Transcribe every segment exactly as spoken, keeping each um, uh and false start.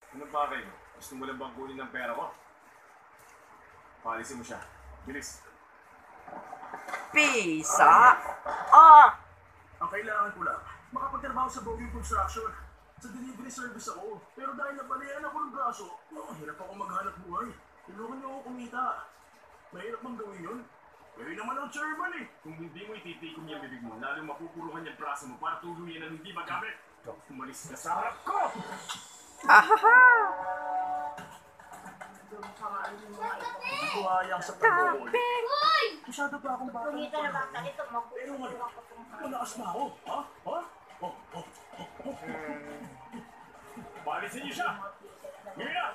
Ano ba kayo? Gusto mo lang bang kunin ng pera ko? Paalisin mo siya. Bilis. Pisa! Ah! Ang kailangan ko lang, makapagtrabaho sa building construction. Sa delivery service ako. Pero dahil nabalian ako ng braso, oh, hirap ako maghanap buhay. Tulungan niyo ako kumita. Mahirap bang gawin yun? Pero naman ang chairman eh. Kung hindi mo ititikom yung bibig mo, lalong mapupuruhan yung braso mo para tuluyan ang hindi magamit. Umalis ka sa harap ko! Hahaha! Buhayang sa pag-uwi. Hoy! Masyado pa akong bata. Kumita na baka nito, Pero makukuha ano? ko itong Malakas na ako. Ha? Ha? Oh, oh, oh, oh. Paalisin niyo siya! Ngayon na!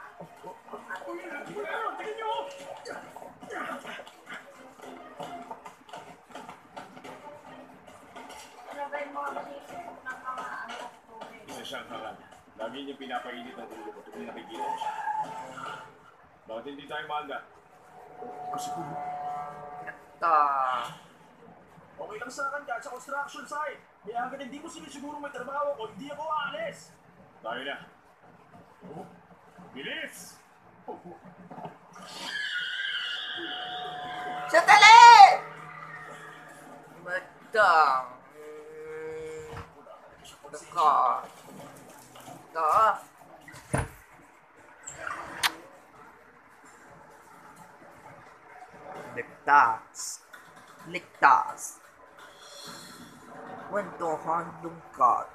Tingnan niyo! Ano ba yung mga manisip ng mga anak ko? Isa siyang harap. Lagi niyang pinapainit ang ulo ko tuwing nakikita ko siya. Bakit hindi tayo maanda? Kasi kung Ta. okay lang sa akin kahit sa construction site. Kaya hanggang hindi mo sinisiguro may trabaho ko, hindi ako aalis. Tayo na. Oh, bilis! Sandali! Madam. Baka. Baka. Ligtas. Ligtas. Kwentuhan lungkot.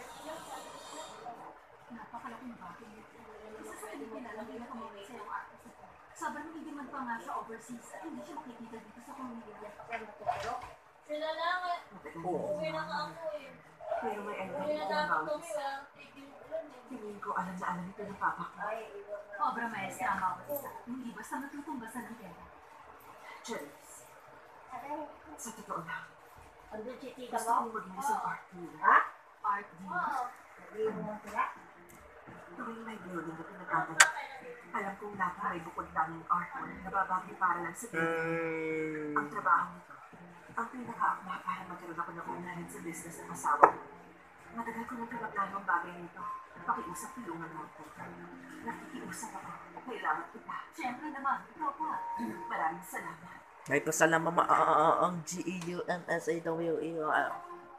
Napakalaking bagay nito. Isa sa pinilalagay na kumawin sa iyong artist ito. Sobrang hindi man pa nga siya overseas at hindi siya makikita dito sa community at kapag natuturo. Sila lang eh. Oo. Uwi na nga ako eh. Pero may ano Uwi na dito ng dapat bawis. kami ah. Tigil ulan eh. Tingin ko alam na alam ito ng papa ko. Obra maestra ang bawat isa. Hindi basta matutumbasan ang pera. Cheers. Sa totoo lang, Andun si tita gusto mo? kong mag-miss ang art dealer. Ha? Art dealer. Oo. Sabi mo mo sila? Tuwing may building na pinagkagawa, alam kong lahat may bukod daming artwork na babagay para lang sa building. Ang Hmm. trabaho nito, ang pinaka-akma para magkaroon ako ng unahan sa business ng asawa ko. Matagal ko nang pinaplano ang bagay nito. Pakiusap tulungan mo ako. Nakikiusap ako. Kailangan kita. Siyempre naman, ikaw pa. Maraming salamat. Ay, pasalamat ma ang G E U M S A W E O L.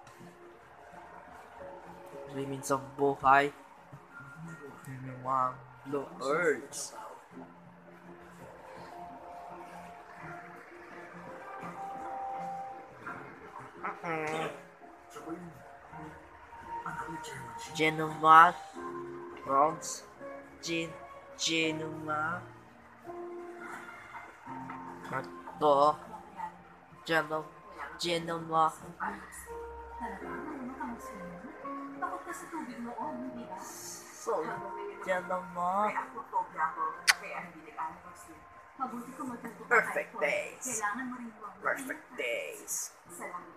Dreaming of Buhay. Mga Bloopers. siya ko yung anak ni chairman siya. Genoma. Rounds. Gen Genoma. Ito. Genoma. Genoma. Talaga, ano ka mag-swim? Bakit ka sa tubig noon, hindi ba? So, Genoma. May aquaphobia ako, kaya hindi nag-alam mag-swim. Mabuti ko matuto ka Perfect kahit days. Kailangan mo rin huwag Perfect days. Salamat.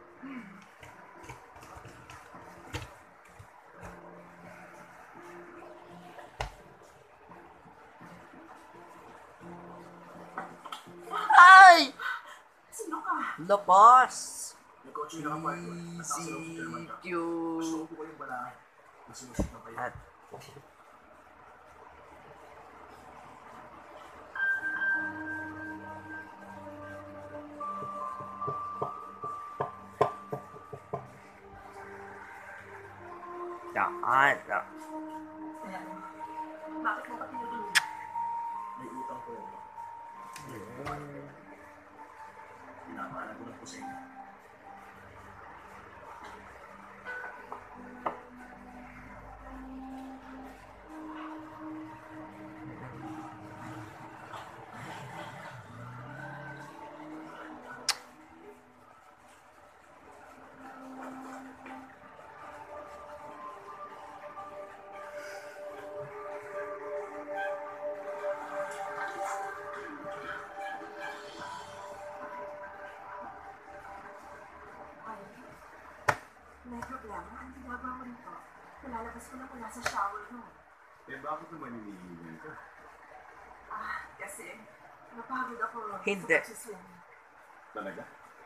Ay! Sino ka? Labas! Nagkotse na ako eh. Nasa loob ng chairman Easy ka. Q. Gusto ko po kayong balahin. Nasinusit na kayo. At daan. Pero, bakit mo ka tinutulungan? May utang ko yun. Pinapaalam ko lang po sa inyo. May problema? Ang ginagawa mo nito? Nalalabas ko lang mula sa shower mo. Eh bakit naman hinihingi ka? Ah, kasi napagod ako Hindi. sa pagsiswim. Talaga?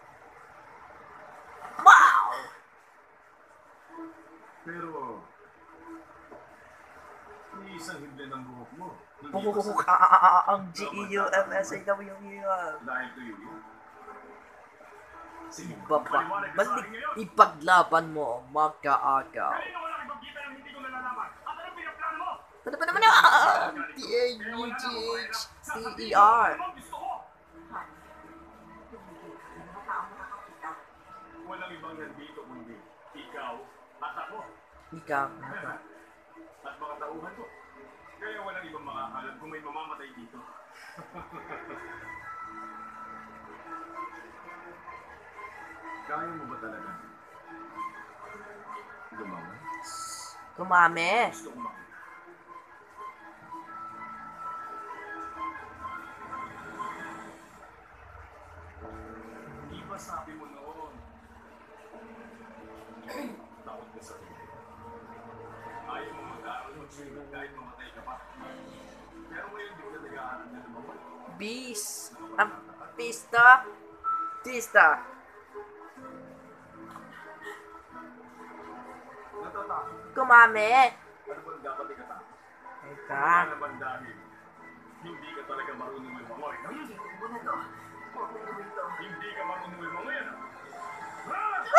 Wow! Pero, isang himla ng buhok mo. Hindi Bukuk pa ang G E U M S A W E R. dahil tuyo yun. Sige, Iba pa. paliwanag ka sa Balik akin ngayon. ipaglaban mo, magkaagaw. Kanina wala kang pagkita ng hindi ko nalalaman. At anong pinaplano mo? Ano ba naman ang T A U G H T E R? Ano ang gusto ko? Honey, tumigil ka. Yung mga taong nakakita. Walang ibang nandito kundi ikaw at ako. Ikaw. At mga tauhan ko. Kaya walang ibang makakalat kung may mamamatay dito. Kaya mo ba talaga? Lumaman? Kumame. Gusto kong makita. Di ba sabi mo noon? Takot ka sa akin. Ayaw mo mag-aaral mo kahit mamatay ka pa. Pero ngayon di ka nag-aaral na lumaman. Bis. Ang pista. Pista. Natatakot. Kumame. Ano bang dapat ikatakot? Eka. Ano naman dahil hindi ka talaga marunong lumangoy. Hindi mo na to. Huwag mo gawin to. Hindi ka marunong lumangoy. Ano? Ah!